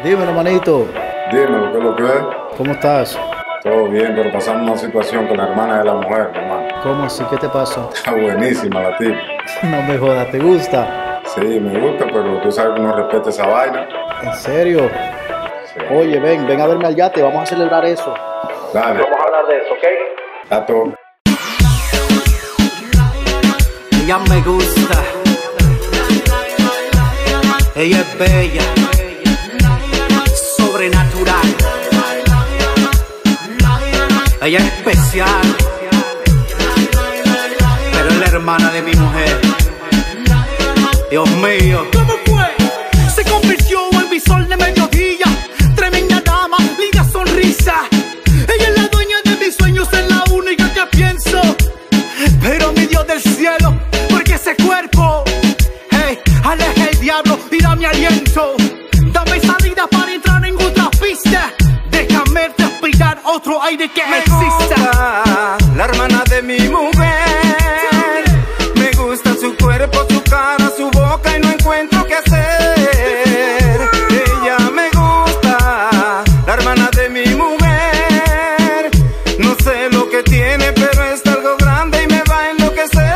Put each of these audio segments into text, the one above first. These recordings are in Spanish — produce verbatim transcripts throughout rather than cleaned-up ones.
Dímelo, manito. Dímelo, ¿qué es lo que es? ¿Cómo estás? Todo bien, pero pasamos una situación con la hermana de la mujer, hermano. ¿Cómo así? ¿Qué te pasó? Está buenísima la tipa. No me jodas, ¿te gusta? Sí, me gusta, pero tú sabes que no respeta esa vaina. ¿En serio? Sí. Oye, ven, ven a verme al yate, vamos a celebrar eso. Dale. Vamos a hablar de eso, ¿ok? Está todo. Ella me gusta, ella es bella, sobrenatural, ella es especial, pero es la hermana de mi mujer. Dios mío, ¿cómo fue? Se convirtió en mi sol de mediodía, tremenda dama, linda sonrisa. Ella es la dueña de mis sueños, es la única que pienso. Pero mi Dios del cielo, porque ese cuerpo, hey, aleja el diablo y dame aliento. Dame salida para entrar en otra pista. Déjame respirar otro aire que me exista. Gusta la hermana de mi mujer. Me gusta su cuerpo, su cara, su boca y no encuentro qué hacer. Ella me gusta, la hermana de mi mujer. No sé lo que tiene, pero es algo grande y me va a enloquecer.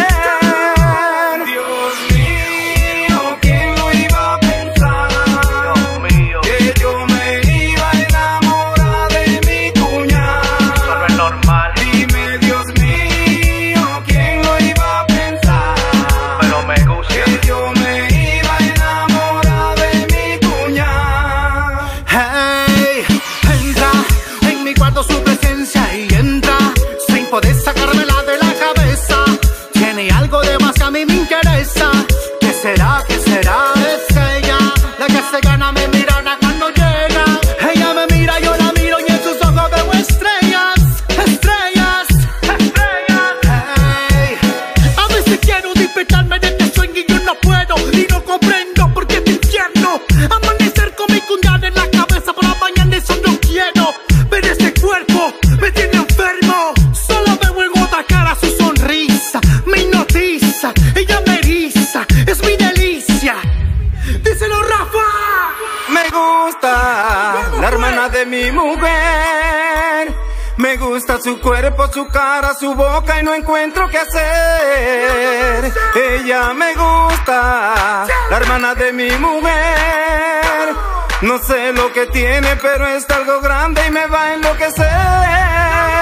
Dios mío, ¿quién lo iba a pensar? Dios mío, que yo me iba a enamorar de mi cuñada. Eso no es normal. Dime, Dios mío, ¿quién lo iba a pensar? Pero me gusta. Que yo me iba a enamorar de mi cuñada. Hey, entra en mi cuarto su presencia y entra sin poder sacármela de la cabeza. Tiene algo de más que a mí me interesa. ¿Qué será? ¿Qué será? Es ella la que se gana mi mirada cuando llega. Ella me mira, yo la miro y en sus ojos veo estrellas, estrellas, estrellas. Hey, a veces quiero despertarme de este sueño y yo no puedo y no comprendo por qué es infierno. Amanecer con mi cuñada en la cabeza, por la mañana eso no quiero. Ver ese cuerpo me tiene enfermo. Solo veo en otra cara su sonrisa, me hipnotiza, ella me eriza, es mi delicia. Díselo, Rafa. Me gusta la hermana de mi mujer. Me gusta su cuerpo, su cara, su boca y no encuentro qué hacer. Ella me gusta, la hermana de mi mujer. No sé lo que tiene, pero es algo grande y me va a enloquecer.